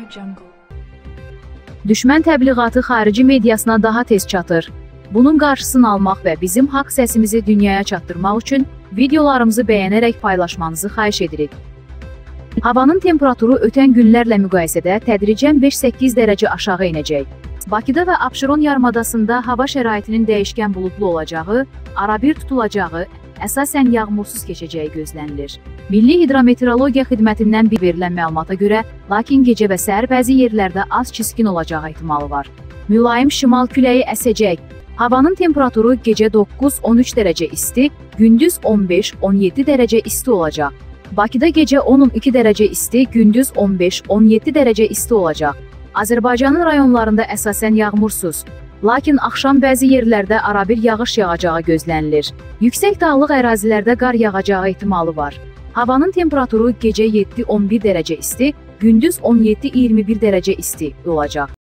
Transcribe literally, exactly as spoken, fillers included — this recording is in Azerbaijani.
Jungle. Düşmən təbliğatı xarici mediasına daha tez çatır. Bunun qarşısını almaq və bizim haqq səsimizi dünyaya çatdırmaq üçün videolarımızı bəyənərək paylaşmanızı xahiş edirik. Havanın temperaturu ötən günlərlə müqayisədə tədricən beş səkkiz dərəcə aşağı inəcək. Bakıda və Abşeron yarımadasında hava şəraitinin dəyişkən buludlu olacağı, arabir tutulacağı, əsasən yağmursuz keçəcəyi gözlənilir. Milli Hidrometeorologiya Xidmətindən verilən məlumata görə, lakin gecə və səhər bəzi yerlərdə az çiskin olacağı ehtimalı var. Mülayim şimal küləyi əsəcək. Havanın temperaturu gecə doqquz on üç dərəcə isti, gündüz on beş on yeddi dərəcə isti olacaq. Bakıda gecə on on iki dərəcə isti, gündüz on beş on yeddi dərəcə isti olacaq. Azərbaycanın rayonlarında əsasən yağmursuz, lakin axşam bəzi yerlərdə arabir yağış yağacağı gözlənilir. Yüksək dağlıq ərazilərdə qar yağacağı ehtimalı var. Havanın temperaturu gecə yeddi on bir dərəcə isti, gündüz on yeddi iyirmi bir dərəcə isti olacaq.